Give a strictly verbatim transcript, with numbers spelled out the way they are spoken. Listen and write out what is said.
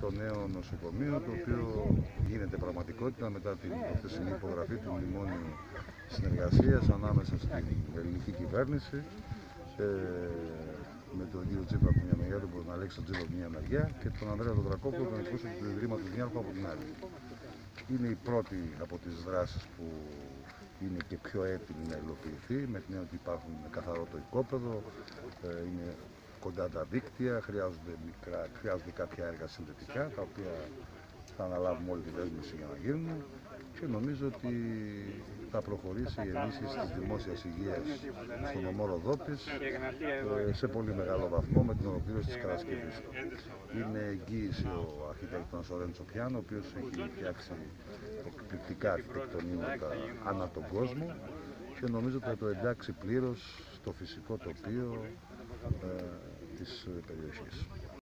το νέο νοσοκομείο, το οποίο γίνεται πραγματικότητα μετά την χθεσινή υπογραφή του μνημόνιου συνεργασίας ανάμεσα στην ελληνική κυβέρνηση ε, με τον κύριο Τσίπρα από μια μεριά, τον Αλέξη Τσίπρα από μια μεριά και τον Ανδρέα τον Τρακόπουλο, τον εκπρόσωπο του Ιδρύματος Νιάρχου από την άλλη. Είναι η πρώτη από τις δράσεις που είναι και πιο έτοιμη να υλοποιηθεί, με την έννοια ότι υπάρχουν καθαρό το οικόπεδο, είναι κοντά τα δίκτυα, χρειάζονται, μικρά, χρειάζονται κάποια έργα συνδετικά, τα οποία θα αναλάβουμε όλη τη δέσμευση για να γίνουν και νομίζω ότι θα προχωρήσει η ενίσχυση της δημόσιας υγείας στον νομό Ροδόπης σε πολύ μεγάλο βαθμό με την ολοκλήρωση της κατασκευής. Είναι εγγύηση ο αρχιτέκτονας ο Ρέντσο Πιάνο, ο οποίος έχει φτιάξει εκπληκτικά αρχιτεκτονήματα ανά τον κόσμο και νομίζω ότι θα το εντάξει πλήρως στο φυσικό τοπίο ε, της περιοχής.